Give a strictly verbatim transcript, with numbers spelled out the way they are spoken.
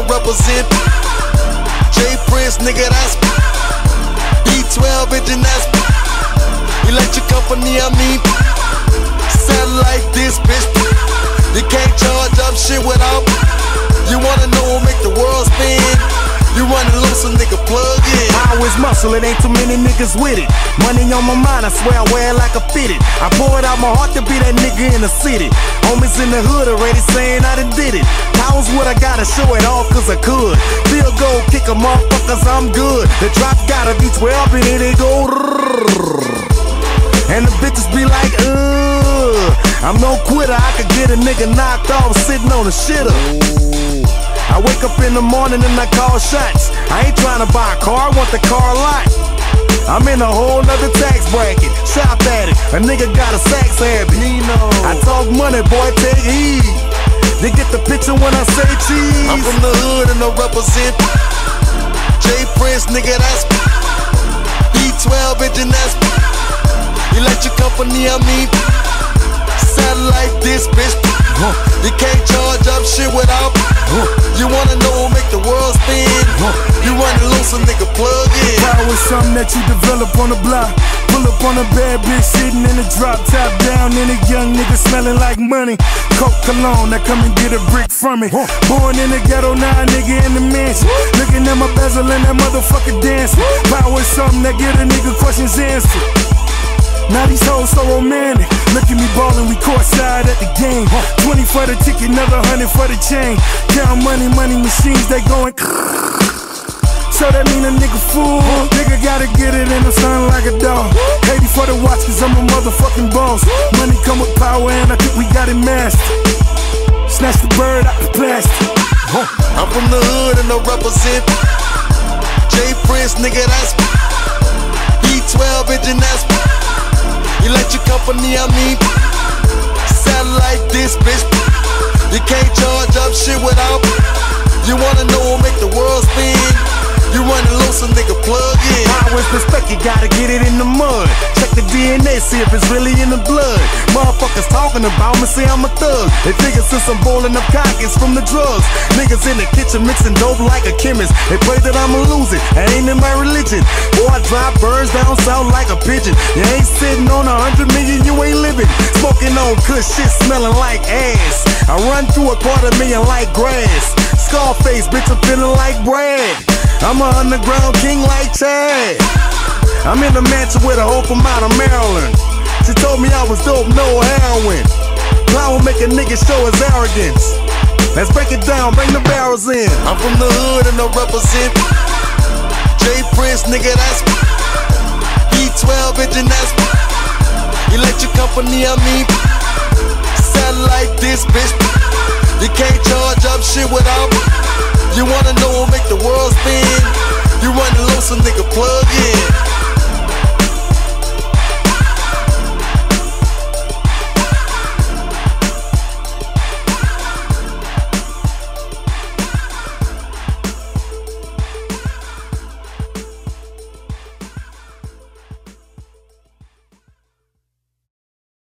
I represent. J Prince, nigga, that's B twelve engine, that's electric company, I mean. Satellite this, bitch. You can't charge up shit without. You wanna know what make the world spin? You running loose, a nigga plug in. Power is muscle, it ain't too many niggas with it. Money on my mind, I swear I wear it like a fitted. I pour it out my heart to be that nigga in the city. Homies in the hood already saying I done did it. Power's what I gotta show it off cause I could. Field goal, kick 'em motherfuckers, I'm good. The drop gotta be twelve and then it go rrrr. And the bitches be like, ugh, I'm no quitter, I could get a nigga knocked off sitting on a shitter. I wake up in the morning and I call shots. I ain't trying to buy a car, I want the car lot. I'm in a whole nother tax bracket. Shop at it, a nigga got a sax habit. I talk money, boy, take heed. They get the picture when I say cheese. I'm from the hood and I represent. J Prince, nigga, that's B twelve engine, that's electric company, I mean. Satellite this, bitch. You can't charge up shit without. You wanna know what make the world spin? You running loose, a nigga plug in. Power is something that you develop on the block. Pull up on a bad bitch sitting in a drop top down, and a young nigga smelling like money. Coke cologne, that come and get a brick from me. Born in the ghetto, now a nigga in the mansion. Looking at my bezel and that motherfucker dancing. Power is something that get a nigga questions answered. Now these hoes so romantic. Look at me ballin', we courtside at the game. Twenty for the ticket, another hundred for the chain. Count money, money machines, they going. So that mean a nigga fool. Nigga gotta get it and I'm sounding like a dog. eighty for the watch cause I'm a motherfucking boss. Money come with power and I think we got it mastered. Snatch the bird out the plastic. I'm from the hood and I represent. J Prince, nigga, that's B twelve engine, that's electric company, I mean. Satellite this, bitch. You can't charge up shit without. You wanna know what make the world spin? You running loose, a nigga plug in. Power's respect, you gotta get it in the mud. Check the D N A, see if it's really in the blood. Motherfuckers talking about me, say I'm a thug. They figure since I'm bowling up cock, it's from the drugs. Niggas in the kitchen mixing dope like a chemist. They pray that I'ma lose it, that ain't in my religion. Boy, I drop birds down south like a pigeon. You ain't sitting on a hundred million, you ain't living. Smoking on good shit, smelling like ass. I run through a quarter million like grass. Scarface, bitch, I'm feeling like Brad. I'm a underground king like Chad. I'm in the mansion with a hoe from out of Maryland. She told me I was dope, no heroin. Power make a nigga show his arrogance. Let's break it down, bring the barrels in. I'm from the hood and I represent. J Prince, nigga, that's B twelve engine, that's electric company, I mean. Satellite this, bitch. You can't charge up shit without. You wanna know what make the world spin? You running loose, a nigga plug in.